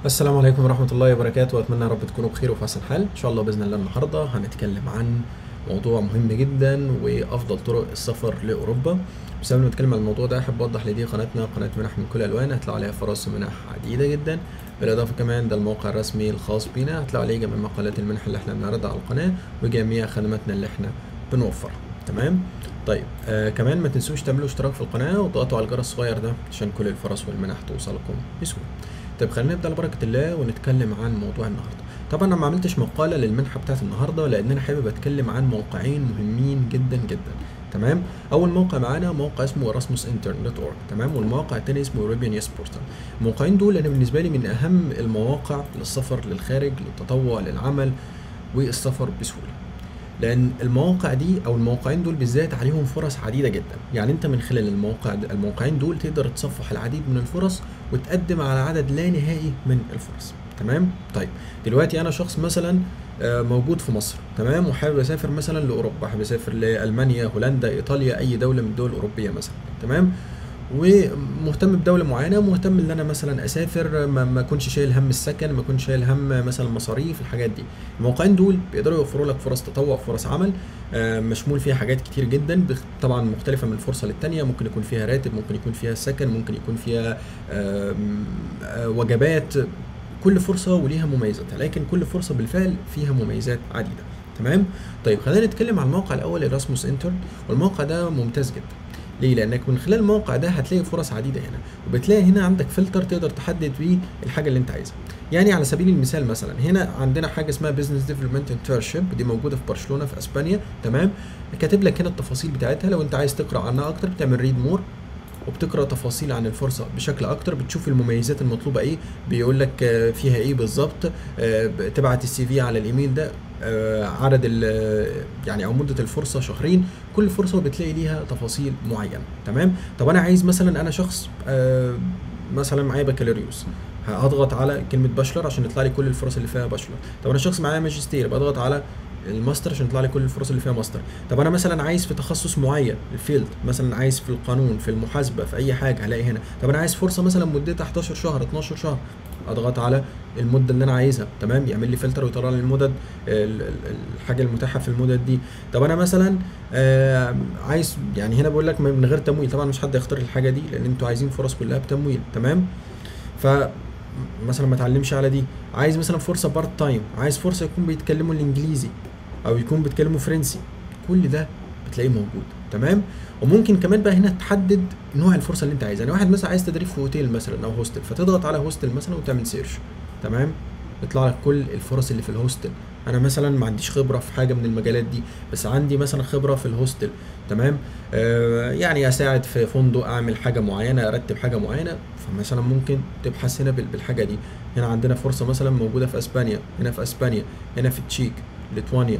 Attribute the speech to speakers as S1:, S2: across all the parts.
S1: السلام عليكم ورحمة الله وبركاته، وأتمنى يا رب تكونوا بخير وفي أحسن حال. إن شاء الله بإذن الله النهاردة هنتكلم عن موضوع مهم جدا وأفضل طرق السفر لأوروبا. بس قبل ما نتكلم عن الموضوع ده أحب أوضح لدي قناتنا قناة منح من كل الألوان، هتلاقوا عليها فرص منح عديدة جدا. بالإضافة كمان ده الموقع الرسمي الخاص بينا، هتلاقوا عليه جميع مقالات المنح اللي احنا بنعرضها على القناة وجميع خدماتنا اللي احنا بنوفرها. تمام؟ طيب كمان ما تنسوش تعملوا اشتراك في القناة وتضغطوا على الجرس الصغير ده عشان كل الفرص والمنح توصلكم بسهولة. طيب خلينا نبدا على بركه الله ونتكلم عن موضوع النهارده. طبعا انا ما عملتش مقاله للمنحه بتاعت النهارده لان انا حابب اتكلم عن موقعين مهمين جدا جدا. تمام. اول موقع معانا موقع اسمه Erasmus Intern.org، تمام، والموقع الثاني اسمه European Yes Portal. الموقعين دول انا بالنسبه لي من اهم المواقع للسفر للخارج، للتطوع، للعمل والسفر بسهوله. لان المواقع دي او الموقعين دول بالذات عليهم فرص عديده جدا، يعني انت من خلال الموقعين دول تقدر تصفح العديد من الفرص وتقدم على عدد لا نهائي من الفرص. تمام. طيب دلوقتي انا شخص مثلا موجود في مصر، تمام، وحابب اسافر مثلا لاوروبا، حابب اسافر لالمانيا، هولندا، ايطاليا، اي دوله من الدول الاوروبيه مثلا. تمام. ومهتم بدوله معينه، مهتم ان انا مثلا اسافر ما اكونش شايل هم السكن، ما اكونش شايل هم مثلا مصاريف الحاجات دي. الموقعين دول بيقدروا يوفروا لك فرص تطوع، فرص عمل مشمول فيها حاجات كتير جدا، طبعا مختلفه من فرصه للتانيه. ممكن يكون فيها راتب، ممكن يكون فيها سكن، ممكن يكون فيها وجبات. كل فرصه وليها مميزاتها، لكن كل فرصه بالفعل فيها مميزات عديده. تمام. طيب خلينا نتكلم عن الموقع الاول Erasmus انترن، والموقع ده ممتاز جدا. ليه؟ لانك من خلال الموقع ده هتلاقي فرص عديده هنا، وبتلاقي هنا عندك فلتر تقدر تحدد بيه الحاجه اللي انت عايزها. يعني على سبيل المثال مثلا هنا عندنا حاجه اسمها بزنس ديفلوبمنت انترنشيب، دي موجوده في برشلونه في اسبانيا. تمام. كاتب لك هنا التفاصيل بتاعتها، لو انت عايز تقرا عنها اكتر بتعمل ريد مور وبتقرا تفاصيل عن الفرصه بشكل اكتر، بتشوف المميزات المطلوبه ايه، بيقول لك فيها ايه بالظبط، تبعت السي في على الايميل ده، عدد يعني او مده الفرصه شهرين. كل فرصه بتلاقي ليها تفاصيل معينه. تمام. طب انا عايز مثلا، انا شخص مثلا معايا بكالوريوس، هضغط على كلمه باشلر عشان يطلع لي كل الفرص اللي فيها باشلر. طب انا شخص معايا ماجستير، بضغط على الماستر عشان يطلع لي كل الفرص اللي فيها ماستر. طب انا مثلا عايز في تخصص معين، الفيلد مثلا، عايز في القانون، في المحاسبه، في اي حاجه، هلاقي هنا. طب انا عايز فرصه مثلا مدتها 11 شهر، 12 شهر، اضغط على المده اللي انا عايزها. تمام. يعمل لي فلتر ويطلع لي المدد، الحاجه المتاحه في المدد دي. طب انا مثلا عايز، يعني هنا بقول لك من غير تمويل، طبعا مش حد يختار الحاجه دي لان انتوا عايزين فرص كلها بتمويل. تمام. ف مثلا ما اتعلمش على دي، عايز مثلا فرصه بارت تايم، عايز فرصه يكون بيتكلموا الانجليزي او يكون بيتكلموا فرنسي، كل ده بتلاقيه موجود. تمام. وممكن كمان بقى هنا تحدد نوع الفرصه اللي انت عايزها. يعني واحد مثلا عايز تدريب في اوتيل مثلا او هوستل، فتضغط على هوستل مثلا وتعمل سيرش. تمام. يطلع لك كل الفرص اللي في الهوستل. انا مثلا ما عنديش خبره في حاجه من المجالات دي، بس عندي مثلا خبره في الهوستل. تمام. يعني اساعد في فندق، اعمل حاجه معينه، ارتب حاجه معينه، فمثلا ممكن تبحث هنا بالحاجه دي. هنا عندنا فرصه مثلا موجوده في اسبانيا، هنا في اسبانيا، هنا في تشيك، ليتوانيا،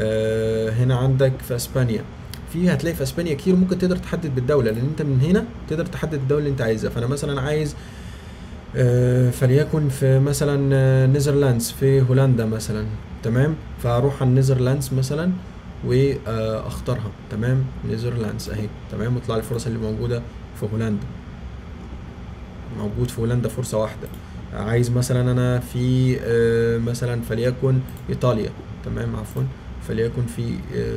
S1: هنا عندك في اسبانيا. هتلاقي في اسبانيا كتير، ممكن تقدر تحدد بالدوله، لان انت من هنا تقدر تحدد الدوله اللي انت عايزها. فانا مثلا عايز فليكن في مثلا نيذرلاندز، في هولندا مثلا. تمام. فاروح على النيذرلاندز مثلا واختارها. تمام. نيذرلاندز اهي. تمام. ويطلع لي الفرص اللي موجوده في هولندا. موجود في هولندا فرصه واحده. عايز مثلا انا في مثلا فليكن ايطاليا. تمام. عفوا، فليكن في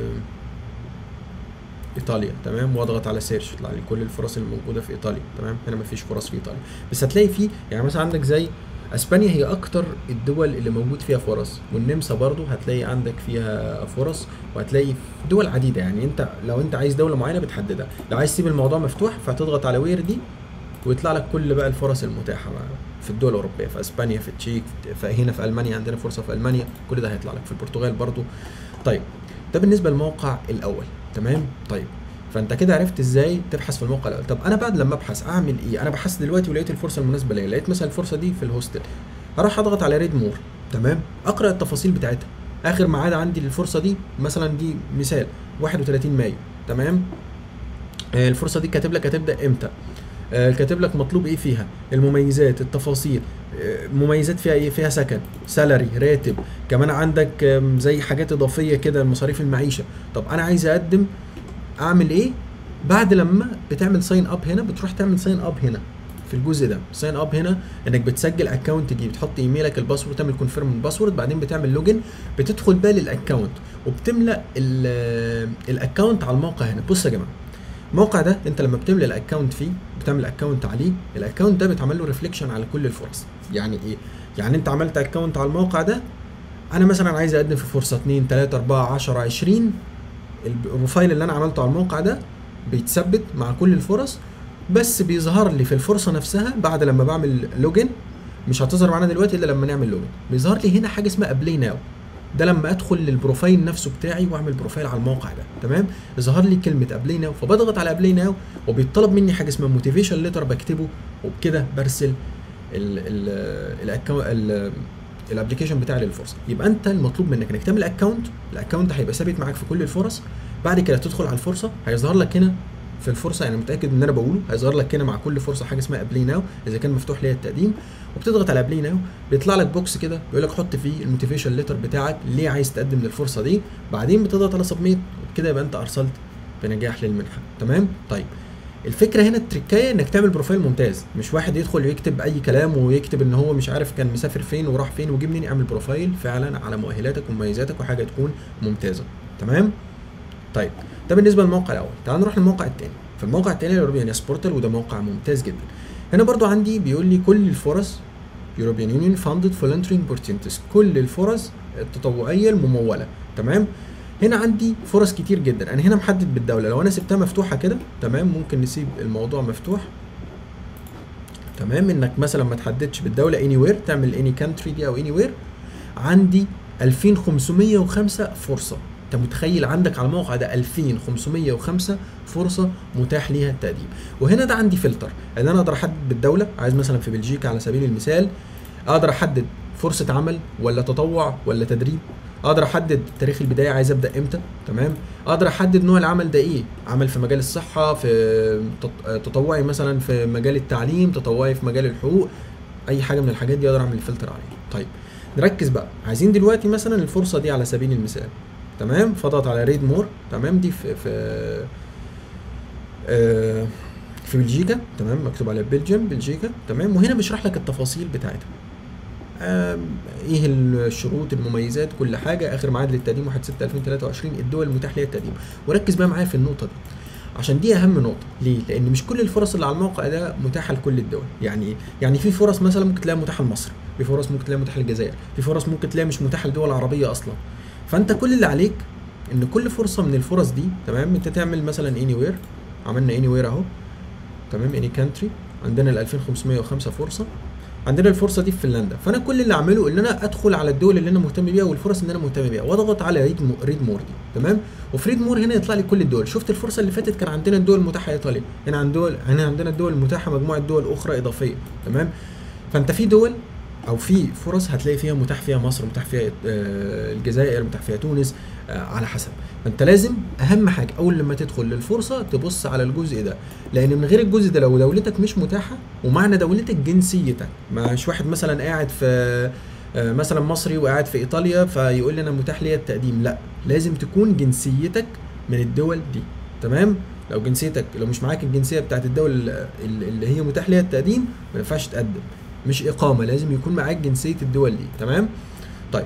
S1: ايطاليا. تمام. واضغط على سيرش يطلع لي كل الفرص اللي موجوده في ايطاليا. تمام. هنا مفيش فرص في ايطاليا، بس هتلاقي في، يعني مثلا عندك زي اسبانيا هي اكتر الدول اللي موجود فيها فرص، والنمسا برضو هتلاقي عندك فيها فرص، وهتلاقي في دول عديده. يعني انت لو انت عايز دوله معينه بتحددها، لو عايز تسيب الموضوع مفتوح فتضغط على وير دي ويطلع لك كل بقى الفرص المتاحه في الدول الاوروبيه، في اسبانيا، في تشيك، فهنا في المانيا عندنا فرصه، في المانيا كل ده هيطلع لك، في البرتغال برضو. طيب ده بالنسبه للموقع الاول. تمام. طيب فانت كده عرفت ازاي تبحث في الموقع الاول. طب انا بعد لما ابحث اعمل ايه؟ انا بحثت دلوقتي ولقيت الفرصه المناسبه ليا، لقيت مثلا الفرصه دي في الهوستل، اروح اضغط على ريد مور. تمام. اقرا التفاصيل بتاعتها. اخر ميعاد عندي للفرصه دي مثلا، دي مثال 31 مايو. تمام. الفرصه دي كاتب لك هتبدا امتى، كاتب لك مطلوب ايه فيها، المميزات، التفاصيل. مميزات فيها ايه؟ فيها سكن، سالري، راتب، كمان عندك زي حاجات اضافيه كده، مصاريف المعيشه. طب انا عايز اقدم، اعمل ايه؟ بعد لما بتعمل ساين اب هنا، بتروح تعمل ساين اب هنا في الجزء ده. ساين اب هنا انك بتسجل اكونت جديد، بتحط ايميلك الباسورد، تعمل كونفيرم الباسورد، بعدين بتعمل لوجن، بتدخل بقى للاكونت وبتملى الاكونت على الموقع هنا. بص يا جماعه، الموقع ده انت لما بتملى الاكونت فيه، بتعمل اكونت عليه، الاكونت ده بيتعمل له ريفليكشن على كل الفرص. يعني ايه؟ يعني انت عملت اكونت على الموقع ده، انا مثلا عايز اقدم في فرصه 2 3 4 10 20، البروفايل اللي انا عملته على الموقع ده بيتثبت مع كل الفرص، بس بيظهر لي في الفرصه نفسها بعد لما بعمل لوجن. مش هتظهر معانا دلوقتي الا لما نعمل لوجن. بيظهر لي هنا حاجه اسمها ابلاي ناو، ده لما ادخل للبروفايل نفسه بتاعي واعمل بروفايل على الموقع ده. تمام؟ يظهر لي كلمه ابلاي ناو، فبضغط على ابلاي ناو وبيطلب مني حاجه اسمها موتيفيشن ليتر بكتبه، وبكده برسل الابلكيشن بتاعي للفرصه. يبقى انت المطلوب منك انك تعمل اكونت، الاكونت هيبقى ثابت معاك في كل الفرص. بعد كده تدخل على الفرصه، هيظهر لك هنا في الفرصه، يعني متاكد ان انا بقوله، هيظهر لك هنا مع كل فرصه حاجه اسمها ابلاي ناو اذا كان مفتوح ليا التقديم، وبتضغط على ابلاي ناو، بيطلع لك بوكس كده بيقول لك حط فيه الموتيفيشن ليتر بتاعك ليه عايز تقدم للفرصه دي، بعدين بتضغط على سبميت، وبكده يبقى انت ارسلت بنجاح للمنحه. تمام؟ طيب الفكره هنا التركايه انك تعمل بروفايل ممتاز، مش واحد يدخل ويكتب اي كلام ويكتب ان هو مش عارف كان مسافر فين وراح فين وجه منين. اعمل بروفايل فعلا على مؤهلاتك ومميزاتك وحاجه تكون ممتازه. تمام؟ طيب ده بالنسبه للموقع الاول. تعال نروح للموقع الثاني. في الموقع الثاني اليوروبيان يس بورتال، وده موقع ممتاز جدا. هنا برضو عندي بيقول لي كل الفرص European Union funded volunteering opportunities، كل الفرص التطوعيه المموله. تمام؟ هنا عندي فرص كتير جدا، انا هنا محدد بالدوله، لو انا سبتها مفتوحه كده تمام، ممكن نسيب الموضوع مفتوح. تمام؟ انك مثلا ما تحددش بالدوله anywhere، تعمل any country دي او anywhere. عندي 2505 فرصه. انت متخيل عندك على الموقع ده 2505 فرصه متاح ليها التقديم. وهنا ده عندي فلتر ان انا اقدر احدد بالدوله، عايز مثلا في بلجيكا على سبيل المثال، اقدر احدد فرصه عمل ولا تطوع ولا تدريب، اقدر احدد تاريخ البدايه عايز ابدا امتى. تمام؟ اقدر احدد نوع العمل ده ايه، عمل في مجال الصحه، في تطوعي مثلا في مجال التعليم، تطوعي في مجال الحقوق، اي حاجه من الحاجات دي اقدر اعمل فلتر عليها. طيب نركز بقى، عايزين دلوقتي مثلا الفرصه دي على سبيل المثال. تمام؟ فاضغط على ريد مور. تمام؟ دي في بلجيكا. تمام؟ مكتوب على بلجيكا. تمام؟ وهنا بيشرح لك التفاصيل بتاعتها، ايه الشروط، المميزات، كل حاجه. اخر ميعاد للتقديم 1/6/2023، الدول المتاح ليها التقديم. وركز بقى معايا في النقطه دي عشان دي اهم نقطه. ليه؟ لان مش كل الفرص اللي على الموقع ده متاحه لكل الدول. يعني ايه؟ يعني في فرص مثلا ممكن تلاقيها متاحه لمصر، في فرص ممكن تلاقيها متاحه للجزائر، في فرص ممكن تلاقيها مش متاحه لدول عربيه اصلا. فانت كل اللي عليك ان كل فرصه من الفرص دي، تمام، انت تعمل مثلا anywhere. عملنا anywhere اهو. تمام؟ any country. عندنا ال 2505 فرصه. عندنا الفرصه دي في فنلندا، فانا كل اللي اعمله ان انا ادخل على الدول اللي انا مهتم بيها والفرص اللي انا مهتم بيها، واضغط على ريد مور دي. تمام؟ وفي ريد مور هنا يطلع لي كل الدول. شفت الفرصه اللي فاتت كان عندنا الدول المتاحه ايطاليا، هنا عندنا الدول المتاحه مجموعه دول اخرى اضافيه. تمام؟ فانت في دول او في فرص هتلاقي فيها متاح فيها مصر، متاح فيها الجزائر، متاح فيها تونس، على حسب. فانت لازم اهم حاجه اول لما تدخل للفرصه تبص على الجزء ده، لان من غير الجزء ده لو دولتك مش متاحه، ومعنى دولتك جنسيتك، مش واحد مثلا قاعد في مثلا مصري وقاعد في ايطاليا فيقول لي انا متاح لي التقديم، لا، لازم تكون جنسيتك من الدول دي. تمام؟ لو مش معاك الجنسيه بتاعت الدول اللي هي متاح ليها التقديم ما ينفعش تقدم، مش اقامه، لازم يكون معاك جنسيه الدول دي. تمام؟ طيب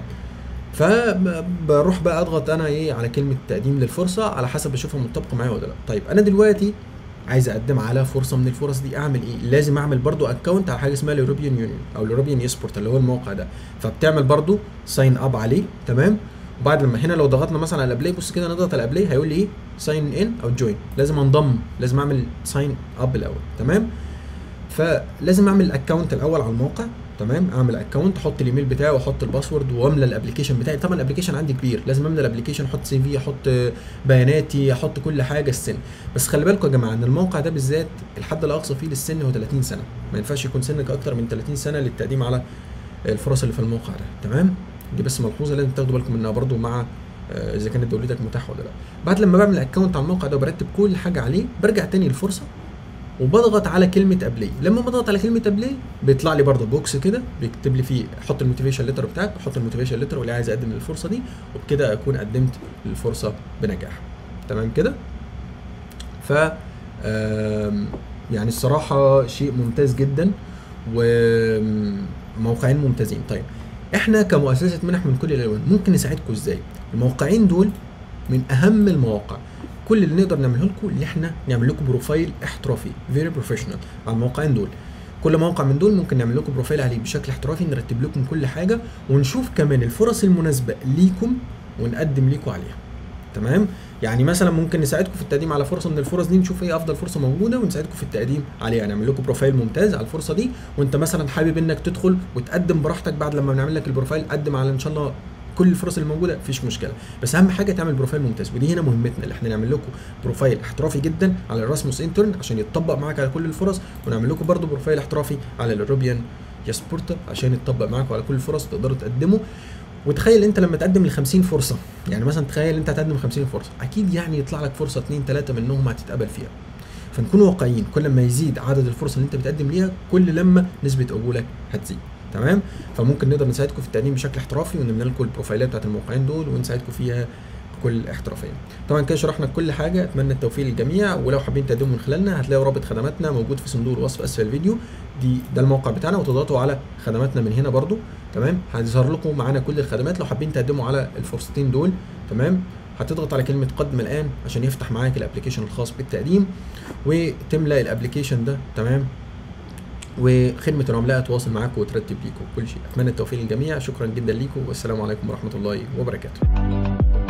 S1: فبروح بقى اضغط انا على كلمه تقديم للفرصه على حسب اشوفها متطابقه معايا ولا لا. طيب انا دلوقتي عايز اقدم على فرصه من الفرص دي، اعمل ايه؟ لازم اعمل برضو اكونت على حاجه اسمها اليوروبيان يونيون او اليوروبيان يس بورتال اللي هو الموقع ده، فبتعمل برضو ساين اب عليه. تمام؟ وبعد لما هنا لو ضغطنا مثلا على الابلاي، بص كده نضغط على الابلاي هيقول لي ايه؟ ساين ان او جوين، لازم انضم، لازم اعمل ساين اب الاول. تمام؟ فلازم اعمل اكونت الاول على الموقع. تمام؟ اعمل اكونت، احط الايميل بتاعي واحط الباسورد واملى الابلكيشن بتاعي. طبعا الابلكيشن عندي كبير، لازم املى الابلكيشن، احط سي في، احط بياناتي، احط كل حاجه، السن. بس خلي بالكم يا جماعه ان الموقع ده بالذات الحد الاقصى فيه للسن هو 30 سنه، ما ينفعش يكون سنك اكتر من 30 سنه للتقديم على الفرص اللي في الموقع ده. تمام؟ دي بس ملحوظه لازم تاخدوا بالكم منها برده مع اذا كانت دولتك متاحه ولا لا. بعد لما بعمل اكونت على الموقع ده وبرتب كل حاجه عليه، برجع تاني الفرصه وبضغط على كلمه ابلاي. لما بضغط على كلمه ابلاي بيطلع لي برده بوكس كده بيكتب لي فيه حط الموتيفيشن ليتر بتاعك، بحط الموتيفيشن ليتر واللي عايز اقدم للفرصه دي، وبكده اكون قدمت للفرصه بنجاح. تمام كده؟ ف يعني الصراحه شيء ممتاز جدا، وموقعين ممتازين. طيب احنا كمؤسسه منح من كل الالوان ممكن نساعدكم ازاي؟ الموقعين دول من اهم المواقع. كل اللي نقدر نعمله لكم اللي احنا نعمل لكم بروفايل احترافي فيري بروفيشنال على الموقعين دول. كل موقع من دول ممكن نعمل لكم بروفايل عليه بشكل احترافي، نرتب لكم كل حاجه، ونشوف كمان الفرص المناسبه ليكم ونقدم لكم عليها. تمام؟ يعني مثلا ممكن نساعدكم في التقديم على فرصه من الفرص دي، نشوف ايه افضل فرصه موجوده ونساعدكم في التقديم عليها، نعمل لكم بروفايل ممتاز على الفرصه دي، وانت مثلا حابب انك تدخل وتقدم براحتك بعد لما نعمل لك البروفايل، قدم على ان شاء الله كل الفرص اللي موجوده، مفيش مشكله. بس اهم حاجه تعمل بروفايل ممتاز، ودي هنا مهمتنا، اللي احنا نعمل لكم بروفايل احترافي جدا على الراسموس انترن عشان يتطبق معاك على كل الفرص، ونعمل لكم برده بروفايل احترافي على الاوروبيان ياسبورتا عشان يتطبق معاكم على كل الفرص وتقدروا تقدموا. وتخيل انت لما تقدم ل 50 فرصه، يعني مثلا تخيل انت هتقدم 50 فرصه، اكيد يعني يطلع لك فرصه 2 3 منهم هتتقبل فيها. فنكون واقعيين، كل ما يزيد عدد الفرص اللي انت بتقدم ليها كل لما نسبه قبولك هتزيد. تمام؟ فممكن نقدر نساعدكم في التقديم بشكل احترافي، ونعمل لكم البروفايلات بتاعت الموقعين دول ونساعدكم فيها بكل احترافيه. طبعا كده شرحنا كل حاجه، اتمنى التوفيق للجميع، ولو حابين تقدموا من خلالنا هتلاقوا رابط خدماتنا موجود في صندوق الوصف اسفل الفيديو. ده الموقع بتاعنا، وتضغطوا على خدماتنا من هنا برده. تمام؟ هيظهر لكم معانا كل الخدمات لو حابين تقدموا على الفرصتين دول. تمام؟ هتضغط على كلمه قدم الان عشان يفتح معاك الابلكيشن الخاص بالتقديم، وتملى الابلكيشن ده. تمام؟ وخدمه العملاء تواصل معاكم وترتب ليكم كل شيء. اتمنى التوفيق للجميع، شكرا جدا ليكم، والسلام عليكم ورحمه الله وبركاته.